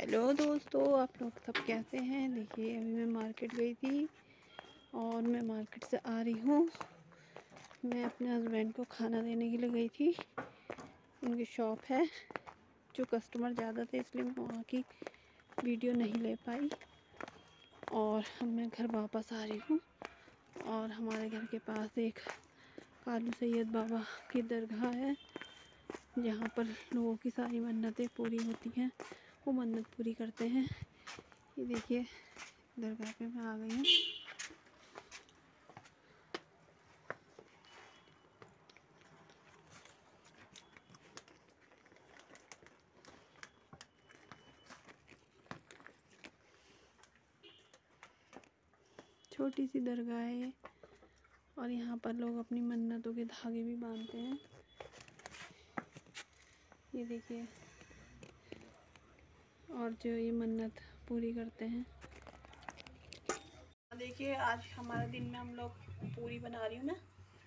Hello दोस्तों, आप लोग सब कैसे हैं। देखिए अभी मैं मार्केट गई थी और मैं मार्केट से आ रही हूँ। मैं अपने हस्बैंड को खाना देने के लिए गई थी। उनकी शॉप है, जो कस्टमर ज़्यादा थे इसलिए मैं वहाँ की वीडियो नहीं ले पाई। और मैं घर वापस आ रही हूँ और हमारे घर के पास एक कालू सैयद बाबा की दरगाह है, जहाँ पर लोगों की सारी मन्नतें पूरी होती हैं। वो मन्नत पूरी करते हैं। ये देखिए दरगाह पे मैं आ गई हूँ। छोटी सी दरगाह है और यहाँ पर लोग अपनी मन्नतों के धागे भी बांधते हैं। ये देखिए, और जो ये मन्नत पूरी करते हैं। देखिए आज हमारे दिन में हम लोग पूरी बना रही हूँ मैं।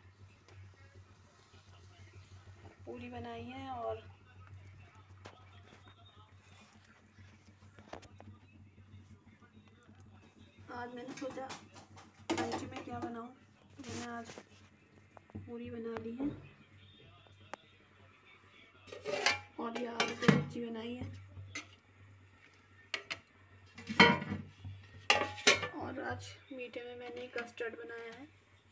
पूरी बनाई है और आज मैंने सोचा लंच में क्या बनाऊँ, तो मैंने आज पूरी बना ली है और ये आलू की सब्जी बनाई है। और आज मीठे में मैंने कस्टर्ड बनाया है।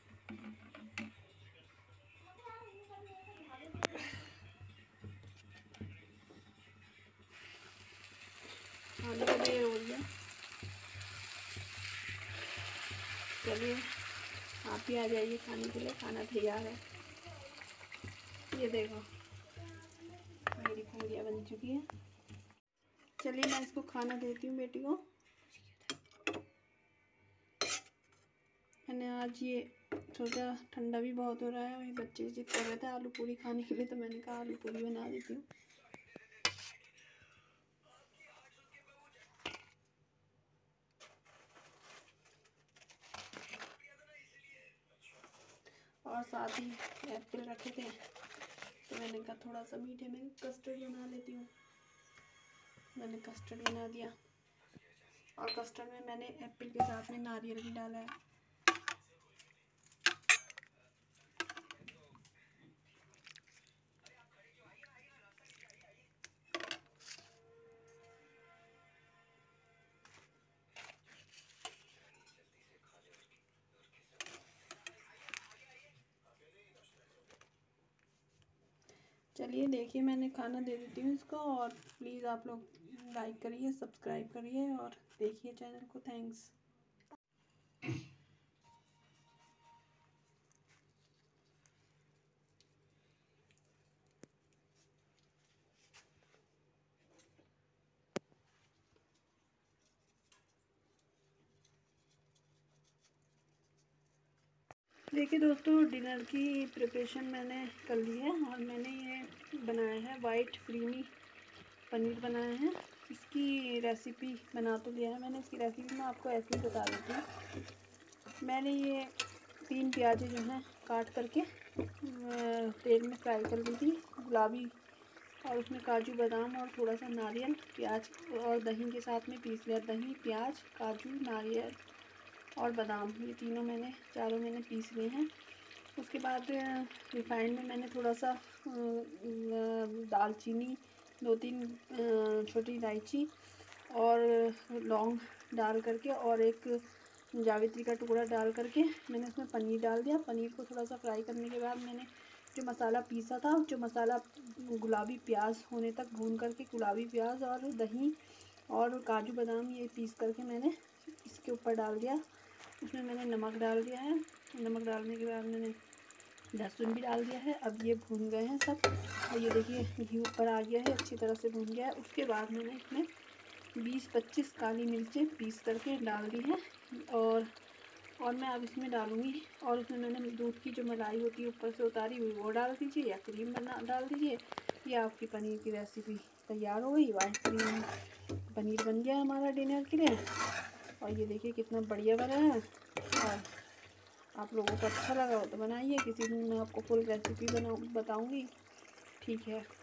खाने को देर हो रही है, चलिए आप ही आ जाइए खाने के लिए। खाना तैयार है। ये देखो मेरी पूरियाँ बन चुकी हैं। चलिए मैं इसको खाना देती हूँ बेटी को। मैंने आज ये सोचा, ठंडा भी बहुत हो रहा है और ये बच्चे जिद कर रहे थे आलू पूरी खाने के लिए, तो मैंने कहा आलू पूरी बना देती हूँ। और साथ ही एप्पल रखे थे, तो मैंने कहा थोड़ा सा मीठे में कस्टर्ड बना लेती हूँ। मैंने कस्टर्ड बना दिया और कस्टर्ड में मैंने एप्पल के साथ में नारियल भी डाला है। चलिए देखिए मैंने खाना दे देती हूँ इसको। और प्लीज़ आप लोग लाइक करिए, सब्सक्राइब करिए और देखिए चैनल को। थैंक्स। देखिए दोस्तों, डिनर की प्रिपरेशन मैंने कर ली है और मैंने ये बनाया है वाइट क्रीमी पनीर बनाया है। इसकी रेसिपी बना तो लिया है मैंने, इसकी रेसिपी मैं आपको ऐसे ही बता देती हूँ। मैंने ये 3 प्याज़ें जो हैं काट करके तेल में फ्राई कर ली थी, गुलाबी, और उसमें काजू बादाम और थोड़ा सा नारियल, प्याज और दही के साथ में पीस लिया। दही, प्याज, काजू, नारियल और बादाम, ये तीनों चारों मैंने पीस लिए हैं। उसके बाद रिफाइंड में मैंने थोड़ा सा दालचीनी, 2-3 छोटी इलायची और लौंग डाल करके और एक जावित्री का टुकड़ा डाल करके मैंने उसमें पनीर डाल दिया। पनीर को थोड़ा सा फ्राई करने के बाद मैंने जो मसाला पीसा था, जो मसाला गुलाबी प्याज होने तक भून करके, गुलाबी प्याज और दही और काजू बादाम ये पीस करके मैंने इसके ऊपर डाल दिया। उसमें मैंने नमक डाल दिया है। नमक डालने के बाद मैंने लहसुन भी डाल दिया है। अब ये भून गए हैं सब और ये देखिए घी ऊपर आ गया है, अच्छी तरह से भून गया है। उसके बाद मैंने इसमें 20-25 काली मिर्चें पीस करके डाल दी है और मैं अब इसमें डालूँगी। और उसमें मैंने दूध की जो मलाई होती है ऊपर से उतारी हुई, वो डाल दीजिए या क्रीम डाल दीजिए। ये आपकी पनीर की रेसिपी तैयार हो गई। वाइट क्रीम पनीर बन गया हमारा डिनर के लिए। और ये देखिए कितना बढ़िया बना है। और आप लोगों को अच्छा लगा हो तो बनाइए। किसी दिन मैं आपको फुल रेसिपी बताऊँगी। ठीक है।